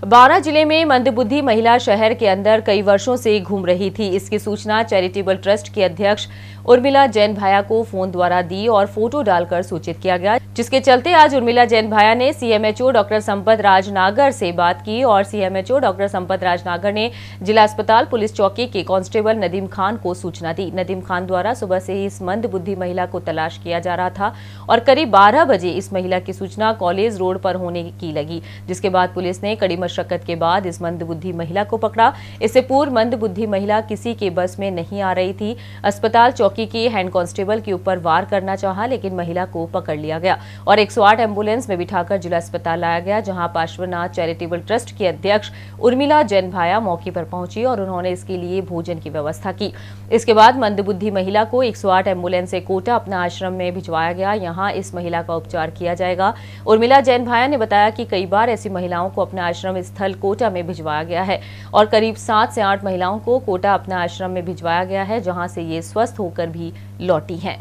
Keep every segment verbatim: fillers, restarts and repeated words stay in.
बारां जिले में मंदबुद्धि महिला शहर के अंदर कई वर्षों से घूम रही थी। इसकी सूचना चैरिटेबल ट्रस्ट की अध्यक्ष उर्मिला जैन भाया को फोन द्वारा दी और फोटो डालकर सूचित किया गया, जिसके चलते आज उर्मिला जैन भाया ने सीएमएचओ डॉक्टर संपत राजनागर से बात की और सीएमएचओ डॉक्टर संपत राजनागर ने जिला अस्पताल पुलिस चौकी के कांस्टेबल नदीम खान को सूचना दी। नदीम खान द्वारा सुबह से ही इस मंदबुद्धि महिला को तलाश किया जा रहा था और करीब बारह बजे इस महिला की सूचना कॉलेज रोड पर होने की लगी, जिसके बाद पुलिस ने कड़ी मशक्कत के बाद इस मंदबुद्धि महिला को पकड़ा। इससे पूर्व मंदबुद्धि महिला किसी के बस में नहीं आ रही थी। अस्पताल चौकी के हैंड कांस्टेबल के ऊपर वार करना चाहा, लेकिन महिला को पकड़ लिया गया और एक सौ आठ एम्बुलेंस में बिठाकर जिला अस्पताल लाया गया, जहां पार्श्वनाथ चैरिटेबल ट्रस्ट की अध्यक्ष उर्मिला जैन भाया मौके पर पहुंची और उन्होंने इसके लिए भोजन की व्यवस्था की। इसके बाद मंदबुद्धि महिला को एक सौ आठ एम्बुलेंस से कोटा अपना आश्रम में भिजवाया गया। यहाँ इस महिला का उपचार किया जाएगा। उर्मिला जैन भाया ने बताया कि कई बार ऐसी महिलाओं को अपना आश्रम स्थल कोटा में भिजवाया गया है और करीब सात से आठ महिलाओं को कोटा अपना आश्रम में भिजवाया गया है, जहां से ये स्वस्थ होकर भी लौटी हैं।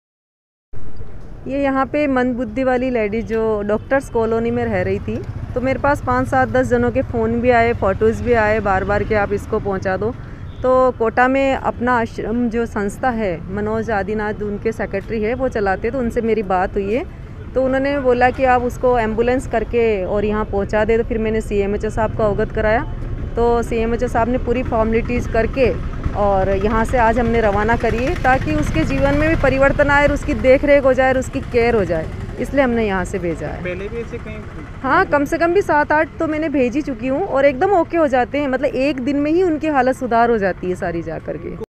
ये यहाँ पे मंदबुद्धि वाली लेडी जो डॉक्टर्स कॉलोनी में रह रही थी, तो मेरे पास पाँच सात दस जनों के फ़ोन भी आए, फ़ोटोज़ भी आए बार बार कि आप इसको पहुँचा दो। तो कोटा में अपना आश्रम जो संस्था है, मनोज आदिनाथ उनके सेक्रेटरी है, वो चलाते, तो उनसे मेरी बात हुई है, तो उन्होंने बोला कि आप उसको एम्बुलेंस करके और यहाँ पहुँचा दे। तो फिर मैंने सीएमएचओ साहब को अवगत कराया, तो सीएमएचओ साहब ने पूरी फॉर्मेलिटीज़ करके और यहाँ से आज हमने रवाना करी है, ताकि उसके जीवन में भी परिवर्तन आए और उसकी देख रेख हो जाए और उसकी केयर हो जाए, इसलिए हमने यहाँ से भेजा है। पहले भी ऐसे कहीं? हाँ, कम से कम भी सात आठ तो मैंने भेज ही चुकी हूँ और एकदम ओके हो जाते हैं, मतलब एक दिन में ही उनकी हालत सुधार हो जाती है सारी जा करके।